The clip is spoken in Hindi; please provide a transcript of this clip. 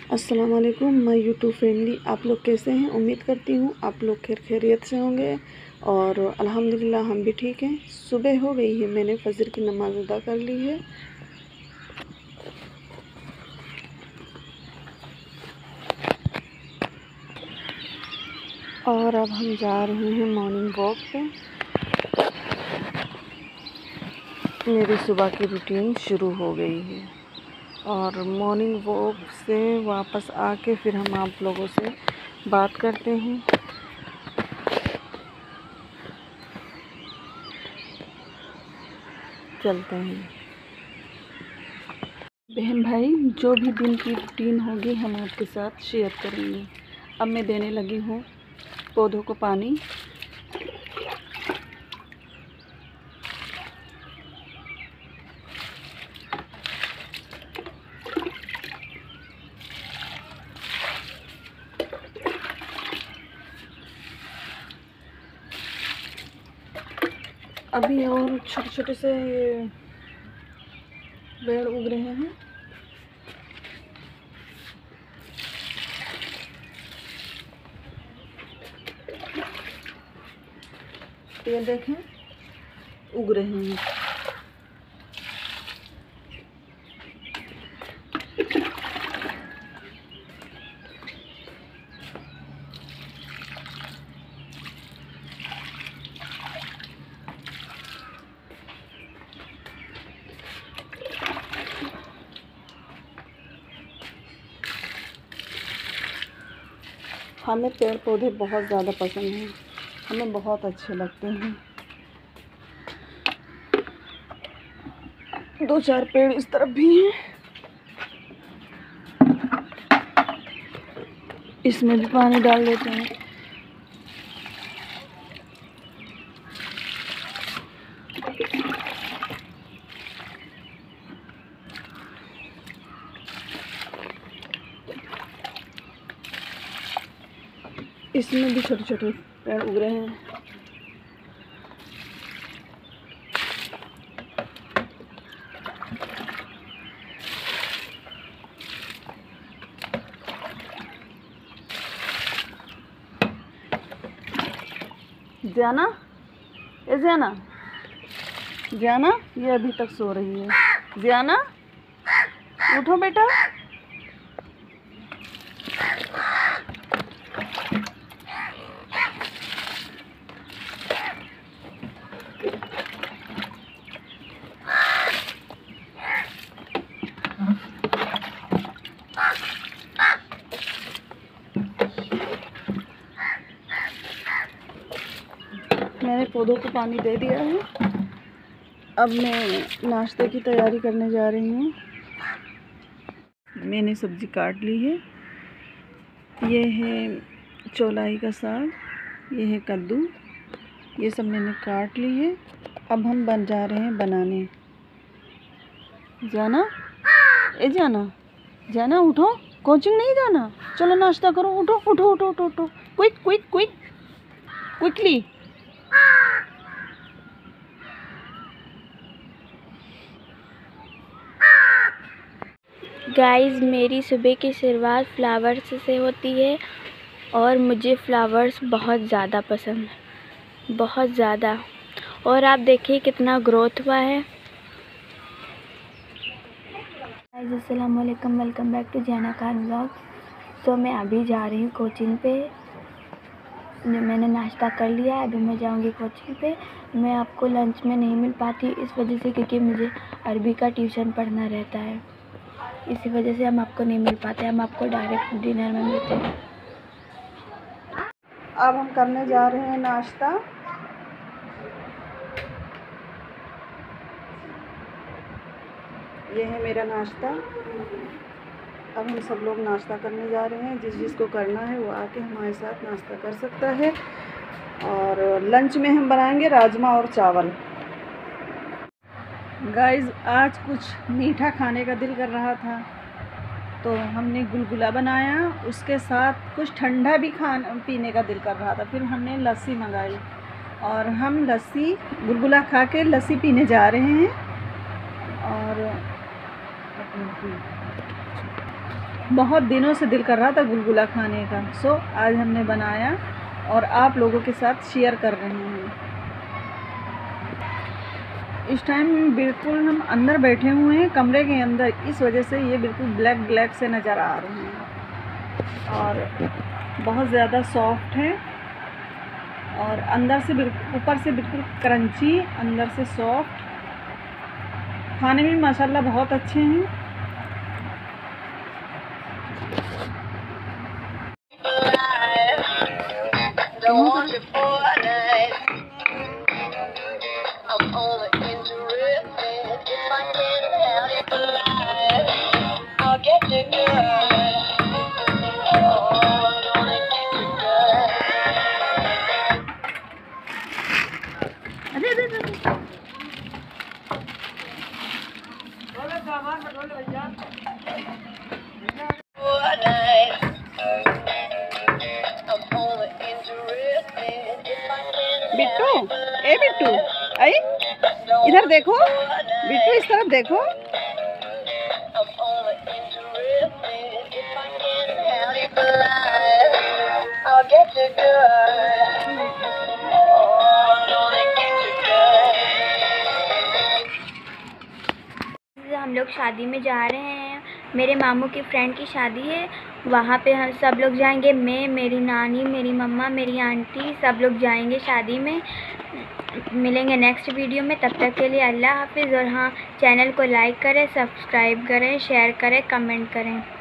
अस्सलाम वालेकुम माय यूट्यूब फैमिली। आप लोग कैसे हैं? उम्मीद करती हूँ आप लोग खैरियत से होंगे और अल्हम्दुलिल्लाह हम भी ठीक हैं। सुबह हो गई है, मैंने फजर की नमाज़ अदा कर ली है और अब हम जा रहे हैं मॉर्निंग वॉक पे। मेरी सुबह की रूटीन शुरू हो गई है और मॉर्निंग वॉक से वापस आके फिर हम आप लोगों से बात करते हैं। चलते हैं बहन भाई, जो भी दिन की रूटीन होगी हम आपके साथ शेयर करेंगे। अब मैं देने लगी हूँ पौधों को पानी। अभी और छोटे छोटे से पेड़ उग रहे हैं। ये देखें, उग रहे हैं। हमें पेड़ पौधे बहुत ज़्यादा पसंद हैं, हमें बहुत अच्छे लगते हैं। दो चार पेड़ इस तरफ भी हैं, इसमें भी पानी डाल देते हैं। इसमें भी छोटे छोटे पेड़ उग रहे हैं। जाना, ए जाना, जाना, ये अभी तक सो रही है। जाना, उठो बेटा। मैंने पौधों को पानी दे दिया है। अब मैं नाश्ते की तैयारी करने जा रही हूँ। मैंने सब्ज़ी काट ली है। ये है चौलाई का साग, ये है कद्दू, ये सब मैंने काट ली है। अब हम जा रहे हैं बनाने। जाना, ए जाना, जाना, उठो, कोचिंग नहीं जाना, चलो नाश्ता करो, उठो उठो उठो उठो उठो, quick quick quick quickly. Guys, मेरी सुबह की शुरुआत फ्लावर्स से होती है और मुझे फ्लावर्स बहुत ज़्यादा पसंद है, बहुत ज़्यादा। और आप देखिए कितना ग्रोथ हुआ है। गाइस, अस्सलाम वालेकुम, वेलकम बैक टू जैना खान व्लॉग। तो मैं अभी जा रही हूँ कोचिंग पे। मैंने नाश्ता कर लिया है, अभी मैं जाऊँगी कोचिंग पे। मैं आपको लंच में नहीं मिल पाती इस वजह से, क्योंकि मुझे अरबी का ट्यूशन पढ़ना रहता है, इसी वजह से हम आपको नहीं मिल पाते। हम आपको डायरेक्ट डिनर में मिलते हैं। अब हम करने जा रहे हैं नाश्ता। ये है मेरा नाश्ता। अब हम सब लोग नाश्ता करने जा रहे हैं। जिस जिसको करना है वो आके हमारे साथ नाश्ता कर सकता है। और लंच में हम बनाएंगे राजमा और चावल। गाइस, आज कुछ मीठा खाने का दिल कर रहा था तो हमने गुलगुला बनाया, उसके साथ कुछ ठंडा भी पीने का दिल कर रहा था, फिर हमने लस्सी मंगाई और हम लस्सी गुलगुला खा के लस्सी पीने जा रहे हैं। और बहुत दिनों से दिल कर रहा था गुलगुला खाने का। सो आज हमने बनाया और आप लोगों के साथ शेयर कर रहे हैं। इस टाइम बिल्कुल हम अंदर बैठे हुए हैं कमरे के अंदर, इस वजह से ये बिल्कुल ब्लैक ब्लैक से नज़र आ रहे हैं और बहुत ज़्यादा सॉफ्ट है और अंदर से बिल्कुल, ऊपर से बिल्कुल क्रंची, अंदर से सॉफ्ट। खाने में माशाल्लाह बहुत अच्छे हैं। बिट्टू, ए बिट्टू, आई इधर देखो, बिट्टू इस तरफ देखो। हम लोग शादी में जा रहे हैं, मेरे मामू की फ्रेंड की शादी है, वहाँ पे हम सब लोग जाएंगे। मैं, मेरी नानी, मेरी मम्मा, मेरी आंटी, सब लोग जाएंगे शादी में। मिलेंगे नेक्स्ट वीडियो में, तब तक के लिए अल्लाह हाफिज़। और हाँ, चैनल को लाइक करें, सब्सक्राइब करें, शेयर करें, कमेंट करें।